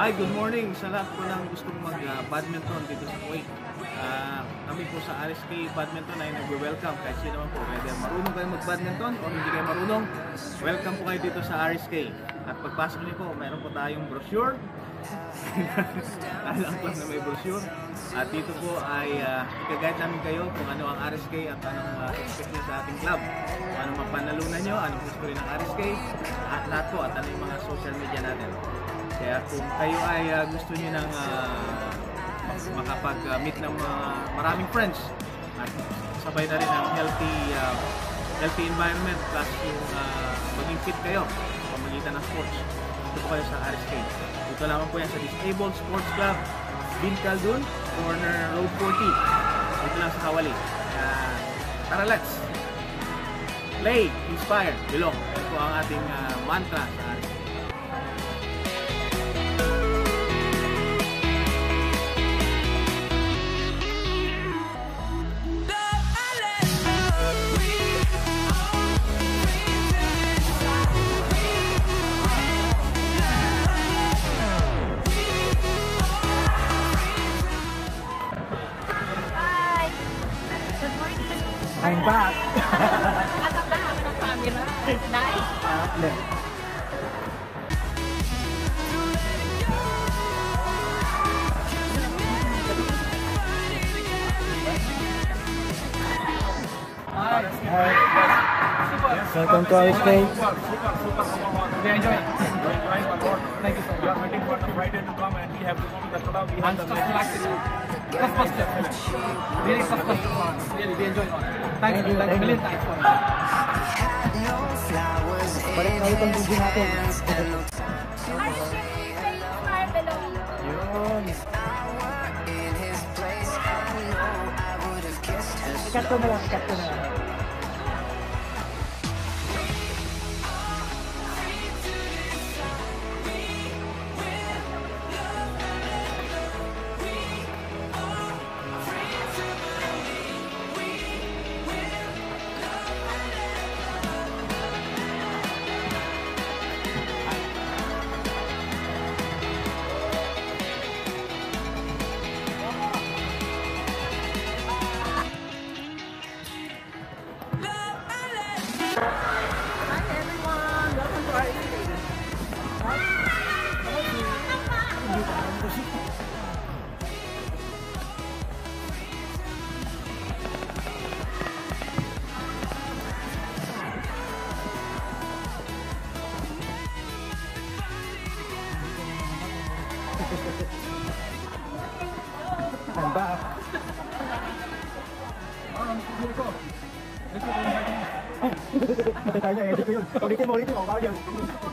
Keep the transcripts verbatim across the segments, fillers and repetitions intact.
Hi, good morning sa lahat po ng gustong mag-badminton uh, dito sa Kuwait. Uh, kami po sa R S K Badminton ay nag-welcome kahit sino man po. Whether marunong kayo mag-badminton o hindi kayo marunong, welcome po kayo dito sa R S K. At pagpasok niyo po, mayroon po tayong brochure. Alam ko na may brochure. At dito po ay uh, ika-guide namin kayo kung ano ang R S K at anong uh, expect nyo sa ating club. Kung anong mapanalunan nyo, anong history ng R S K, at lahat po, at ano yung mga social media natin. Kaya kung kayo ay uh, gusto nyo ng uh, makapag-meet ng uh, maraming friends at sabay na rin ang healthy uh, healthy environment plus yung uh, maging fit kayo sa pamagitan ng sports, dito po kayo sa R S K. Dito lamang po yan sa Disabled Sports Club, Bin Khaldun, corner road forty. Dito lang sa Kawali. Uh, tara, let's play, inspire, belong. Ito po ang ating uh, mantra sa R S K. I'm back. Nice. Hi. Hi. Welcome to R S K. They enjoy it. Thank you so much. We are waiting for the Friday to come and we have to go to the club. We have And the just relax it. Tough question. Really tough question. Really, we enjoy it. Thank you. Thank you. Million thanks for it. Balik na ulit ang video natin. Yun. Ikat ko na lang, ikat ko na lang. I'm back. Matay tayo niya, edit ko yun. Ulitin mo, ulitin mo, bawal yun.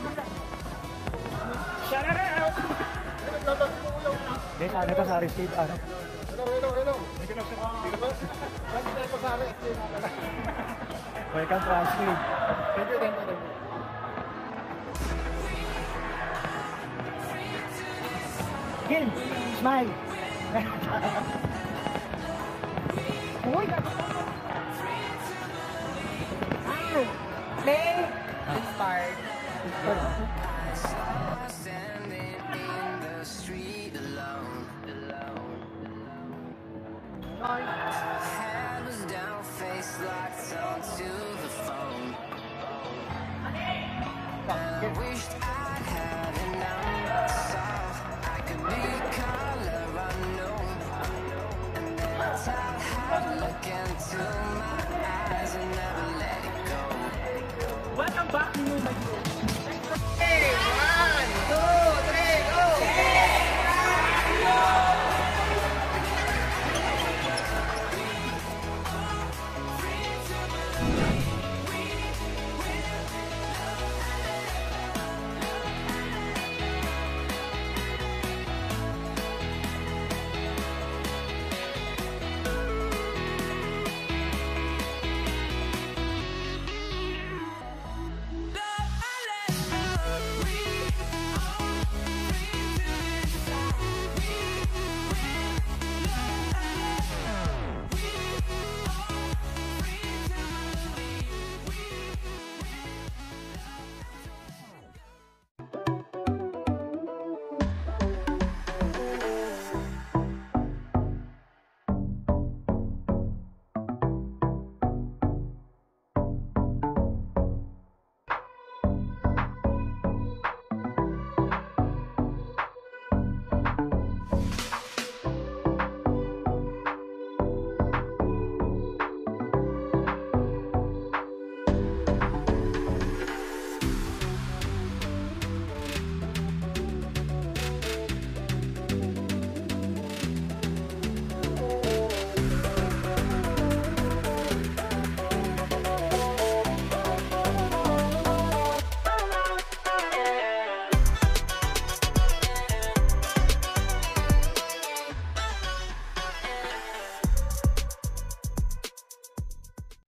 Shout out! Dito, ano ka sa R S K? Ano? Hello, hello, hello. Welcome to R S K. Thank you, thank you, thank you. Kim, smile. Uy! Play! Inspired. Standing in the street alone, alone. Head was down, face locked onto the phone. And I wished